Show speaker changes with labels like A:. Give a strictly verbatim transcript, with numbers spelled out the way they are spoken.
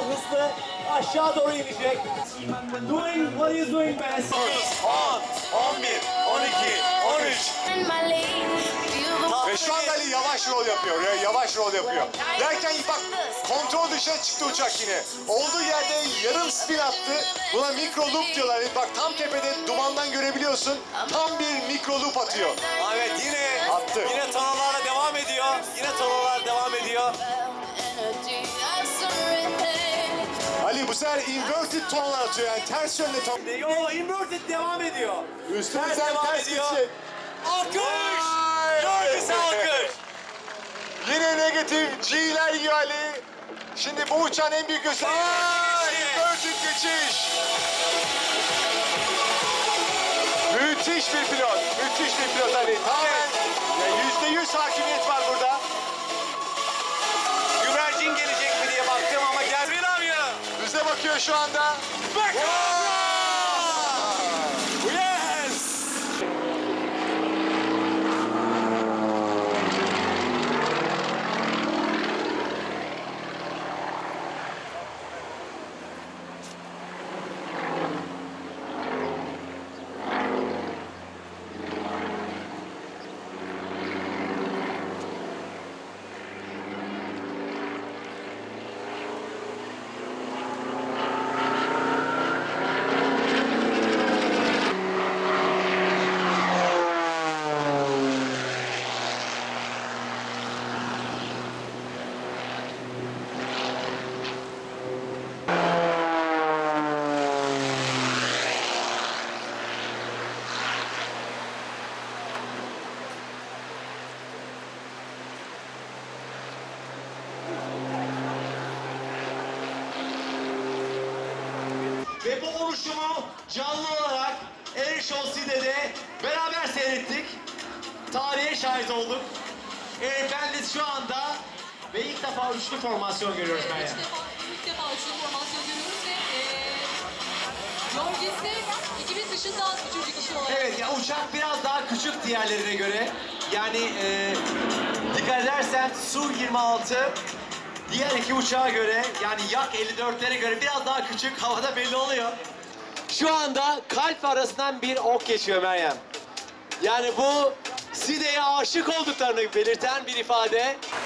A: hızlı aşağı doğru inecek. Doing what he's doing best.
B: on, on bir, on iki, on üç. Ve şu anda Ali yavaş rol yapıyor, ya, yavaş rol yapıyor. Derken bak kontrol dışına çıktı uçak yine. Olduğu yerde yarım spin attı. Buna mikro loop diyorlar. Bak tam tepede dumandan görebiliyorsun. Tam bir mikro loop atıyor.
C: Evet yine
B: Attı.
C: Yine tonolarla devam ediyor. Yine tonolar devam ediyor.
B: Ali bu sefer inverted tonlar atıyor yani ters yönde ton.
C: Yo, inverted devam ediyor.
B: Üstümüzden
C: devam
B: ters
C: ediyor.
B: gidecek.
C: Alkış!
B: Vay!
C: Dördüncü alkış!
B: Yine negatif G'ler yiyor Ali. Şimdi bu uçağın en büyük gösterisi. Inverted geçiş. Müthiş bir pilot. Müthiş bir pilot Ali. Tamamen yüzde yüz hakimiyet var burada.
C: Güvercin gelecek mi diye baktım ama gel.
B: Bize bakıyor şu anda.
C: Bak!
B: Wow!
C: Yes!
A: Ve bu oluşumu canlı olarak Air Show City'de beraber seyrettik. Tarihe şahit olduk. Air Bandit şu anda ve ilk defa üçlü formasyon görüyoruz Meryem.
D: İlk defa, ilk defa üçlü formasyon görüyoruz ve eee Georgis'te ekibin dışında üçüncü kişi olarak.
A: Evet ya uçak biraz daha küçük diğerlerine göre. Yani e, dikkat edersen Su yirmi altı diğer iki uçağa göre yani Yak elli dörtlere göre biraz daha küçük, havada belli oluyor. Şu anda kalp arasından bir ok geçiyor Meryem. Yani bu Side'ye aşık olduklarını belirten bir ifade.